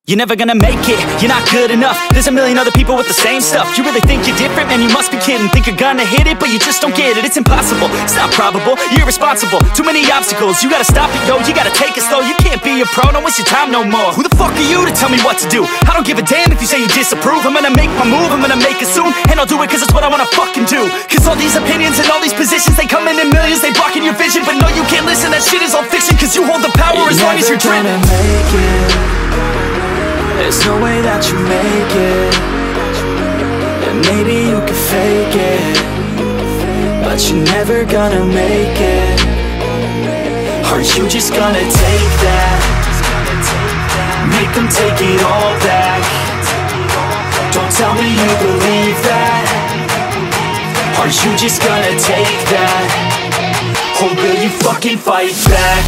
You're never gonna make it, you're not good enough. There's a million other people with the same stuff. You really think you're different? Man, you must be kidding. Think you're gonna hit it, but you just don't get it. It's impossible, it's not probable, you're irresponsible. Too many obstacles, you gotta stop it, yo. You gotta take it slow, you can't be a pro. Don't waste your time no more. Who the fuck are you to tell me what to do? I don't give a damn if you say you disapprove. I'm gonna make my move, I'm gonna make it soon. And I'll do it cause it's what I wanna fucking do. Cause all these opinions and all these positions, they come in millions, they blocking your vision. But no, you can't listen, that shit is all fiction. Cause you hold the power as long as you're dreaming. Make it. There's no way that you make it. And maybe you can fake it, but you're never gonna make it. Aren't you just gonna take that? Make them take it all back. Don't tell me you believe that. Aren't you just gonna take that? Or will you fucking fight back?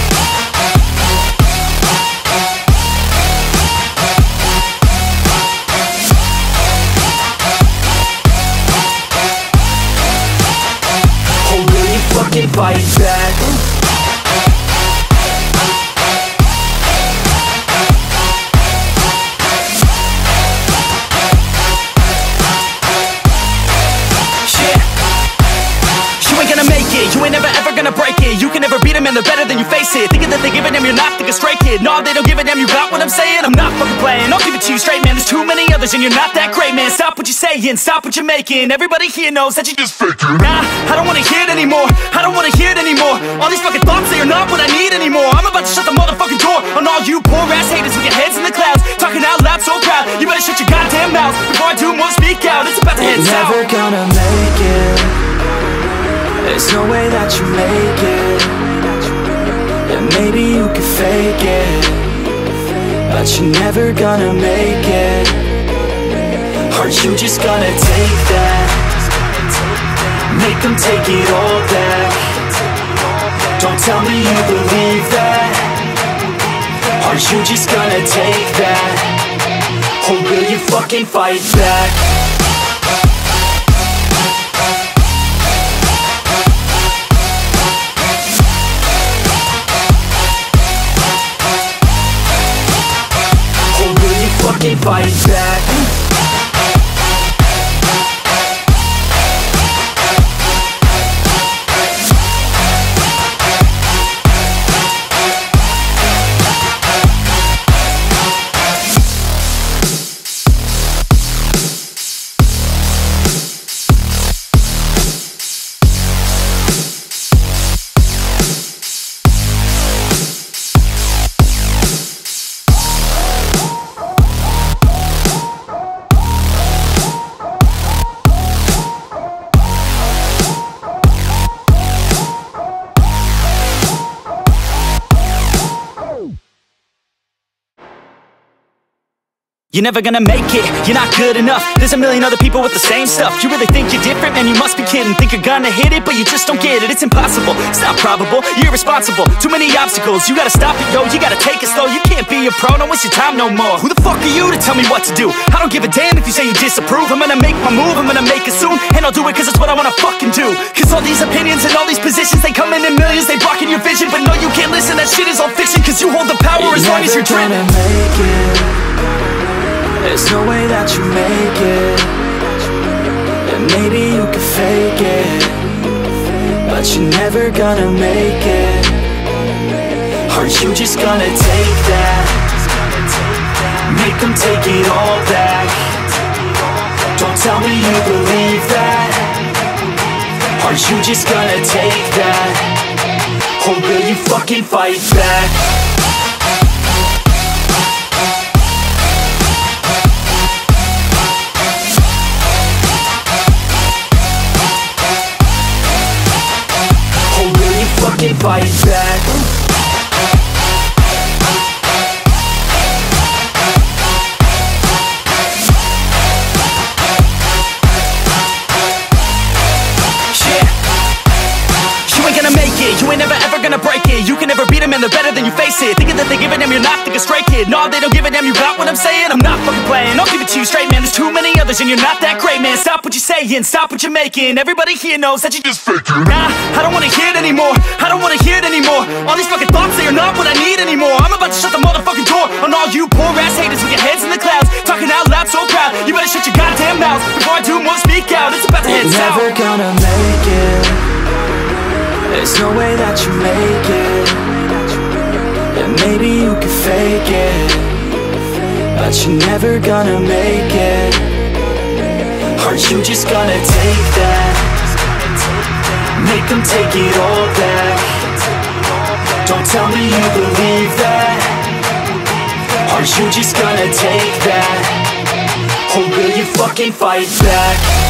Fucking fight back. You ain't gonna make it, you ain't never ever gonna break it. You can never beat them and they're better than you face it. Thinking that they give a damn, you're not thinking straight, kid. No, they don't give a damn, you got what I'm saying? I'm not fucking playing, I'll give it to you straight, man. There's too many others and you're not that great, man. Stop what you're saying, stop what you're making. Everybody here knows that you just faking. Nah, I don't wanna hear it anymore, I don't wanna hear it anymore. All these fucking thoughts, they are not what I need anymore. I'm about to shut the motherfucking door on all you poor ass haters with your heads in the clouds, talking out loud so proud. You better shut your goddamn mouth before I do more speak out. It's about to head south. You're never gonna make it. There's no way that you make it. And maybe you can fake it, but you're never gonna make it. Aren't you just gonna take that? Make them take it all back. Don't tell me you believe that. Aren't you just gonna take that? Or will you fucking fight back? Fucking fight back. You're never gonna make it, you're not good enough. There's a million other people with the same stuff. You really think you're different? Man, you must be kidding. Think you're gonna hit it, but you just don't get it. It's impossible, it's not probable, you're irresponsible. Too many obstacles, you gotta stop it, yo. You gotta take it slow, you can't be a pro. Don't waste your time no more. Who the fuck are you to tell me what to do? I don't give a damn if you say you disapprove. I'm gonna make my move, I'm gonna make it soon. And I'll do it cause it's what I wanna fucking do. Cause all these opinions and all these positions, they come in millions, they blocking your vision. But no, you can't listen, that shit is all fiction. Cause you hold the power as long as you're dreaming. Make it. There's no way that you make it. And maybe you can fake it, but you're never gonna make it. Aren't you just gonna take that? Make them take it all back. Don't tell me you believe that. Aren't you just gonna take that? Or will you fucking fight back? Fucking fight back. You ain't gonna make it, you ain't never ever gonna break it. You can never beat them and they're better than you face it. Thinking that they give a damn, you're not thinking straight, kid. No, they don't give a damn, you got what I'm saying? I'm not fucking playing, I'll give it to you straight, man. There's too many others and you're not that great, man. Stop what you're saying, stop what you're making. Everybody here knows that you just faking. Nah, I don't wanna hear it anymore, I don't wanna hear it anymore. ignore all these fucking thoughts, they are not what I need anymore. I'm about to shut the motherfucking door on all you poor ass haters with your heads in the clouds, talking out loud so proud. You better shut your goddamn mouth before I do more speak out. It's about to head south. You're never gonna make it. There's no way that you make it. And maybe you could fake it, but you're never gonna make it. Are you just gonna take that? Make them take it all back. Don't tell me you believe that. Are you just gonna take that? Or will you fucking fight back?